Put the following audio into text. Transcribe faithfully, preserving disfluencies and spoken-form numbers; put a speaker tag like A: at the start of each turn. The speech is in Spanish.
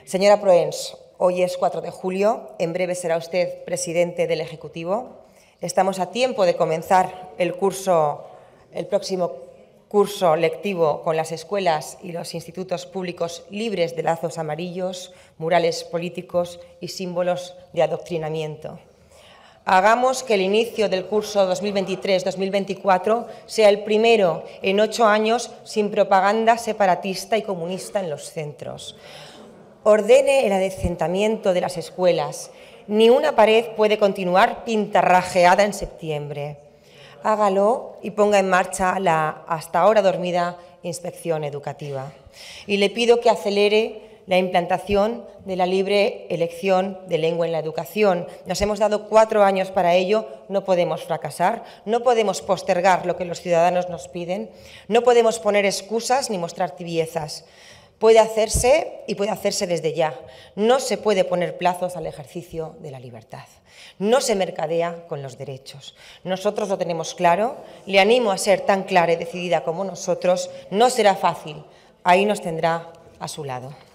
A: Señora Proens, hoy es cuatro de julio, en breve será usted presidente del Ejecutivo. Estamos a tiempo de comenzar el curso, el próximo curso lectivo con las escuelas y los institutos públicos libres de lazos amarillos, murales políticos y símbolos de adoctrinamiento. Hagamos que el inicio del curso dos mil veintitrés dos mil veinticuatro sea el primero en ocho años sin propaganda separatista y comunista en los centros. Ordene el adecentamiento de las escuelas. Ni una pared puede continuar pintarrajeada en septiembre. Hágalo y ponga en marcha la hasta ahora dormida inspección educativa. Y le pido que acelere la implantación de la libre elección de lengua en la educación. Nos hemos dado cuatro años para ello, no podemos fracasar, no podemos postergar lo que los ciudadanos nos piden, no podemos poner excusas ni mostrar tibiezas. Puede hacerse y puede hacerse desde ya. No se puede poner plazos al ejercicio de la libertad. No se mercadea con los derechos. Nosotros lo tenemos claro. Le animo a ser tan clara y decidida como nosotros. No será fácil. Ahí nos tendrá a su lado.